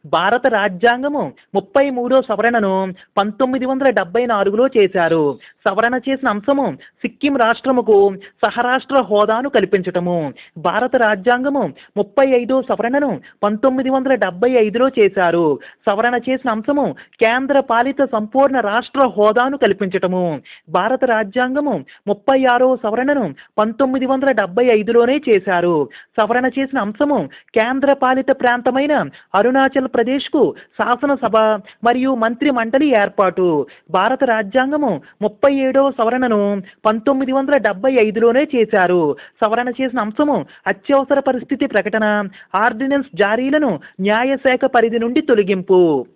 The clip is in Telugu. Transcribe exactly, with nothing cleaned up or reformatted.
భారత రాజ్యాంగము ముప్పై మూడో సవరణను పంతొమ్మిది వందల డెబ్బై నాలుగులో చేశారు. సవరణ చేసిన అంశము సిక్కిం రాష్ట్రముకు సహరాష్ట్ర హోదాను కల్పించటము. భారత రాజ్యాంగము ముప్పై ఐదో సవరణను పంతొమ్మిది వందల డెబ్బై ఐదులో చేశారు. సవరణ చేసిన అంశము కేంద్ర పాలిత సంపూర్ణ రాష్ట్ర హోదాను కల్పించటము. భారత రాజ్యాంగము ముప్పై ఆరో సవరణను పంతొమ్మిది వందల డెబ్బై ఐదులోనే చేశారు. సవరణ చేసిన అంశము కేంద్ర పాలిత ప్రాంతమైన అరుణాచల్ ప్రదేశ్కు శాసనసభ మరియు మంత్రి మండలి ఏర్పాటు. భారత రాజ్యాంగము ముప్పై ఏడవ సవరణను పంతొమ్మిది వందల డెబ్బై ఐదులోనే చేశారు. సవరణ చేసిన అంశము అత్యవసర పరిస్థితి ప్రకటన, ఆర్డినెన్స్ జారీలను న్యాయశాఖ పరిధి నుండి తొలగింపు.